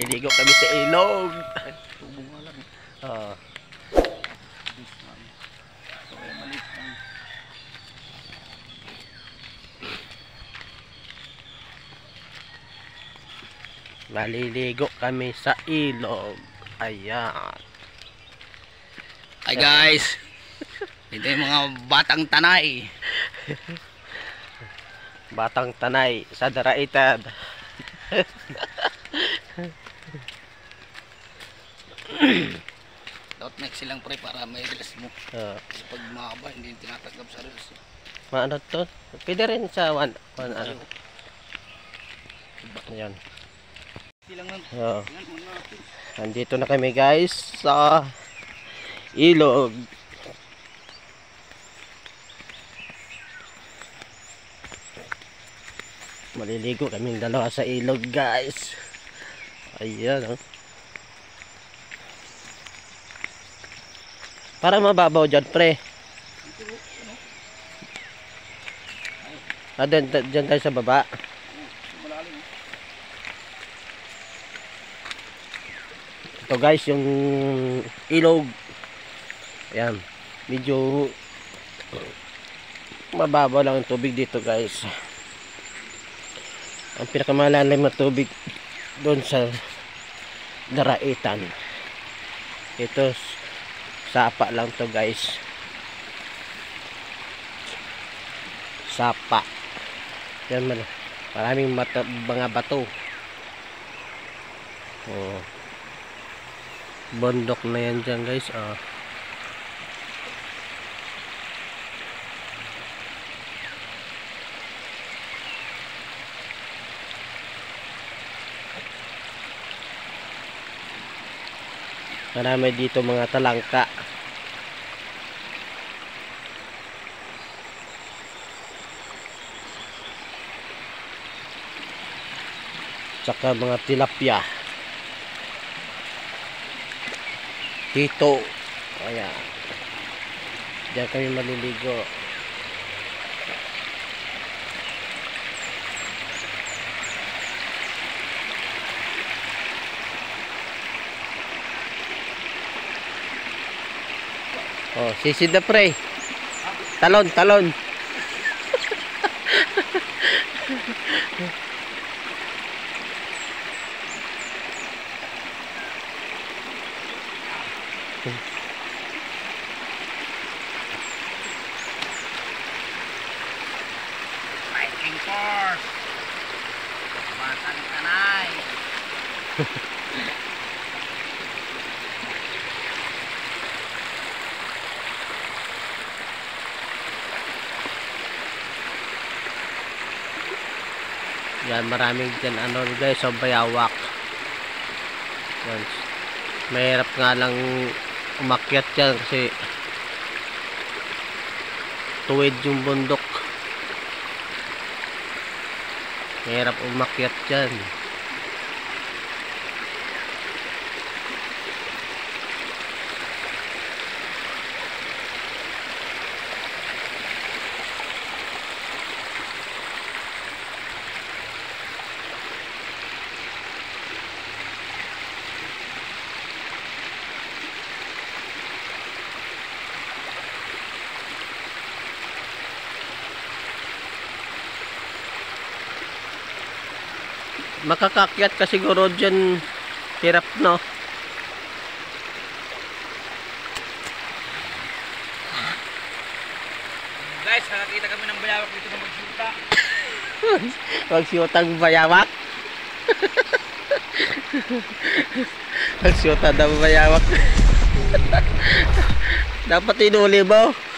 Maliligo kami sa ilog. Tubo nga lang. Oh. Maliligo kami sa ilog. Ayan. Hi guys. Ito yung mga batang tanay. Batang tanay sa Daraitan. Dapat make silang pre para may dress mo. Kasi pag mahaba hindi tinatanggap sa dress. Ano to? Pwede rin sa one ano. Ayan. Nandito na kami guys sa ilog. Maliligo kaming dalawa sa ilog guys. Ayan oh. Para mababaw dyan pre. Dyan tayo sa baba. Ito guys yung ilog. Ayan. Medyo mababaw lang ang tubig dito guys. Ang pinakamalalim na tubig doon sa Daraitan. Ito sapa lang to guys. Sapa. Yan man. Maraming mga bato. Oh. Bundok na yan dyan guys. Oh. Marami dito mga talangka. Tsaka mga tilapia. Dito. Ayan. Diyan kami maliligo. Oh, sisid na pre. Talon, talon. Hiking course. Batang tanay. Yan, maraming dyan ano guys, so bayawak. Yan. Mahirap nga lang umakyat yan kasi tuwid yung bundok. Mahirap umakyat dyan. Makakakyat ka siguro dyan, hirap no. Guys, nakakita kami ng bayawak dito na magsyuta. Magsyutang bayawak. Magsyuta daw bayawak. Dapat inuli mo.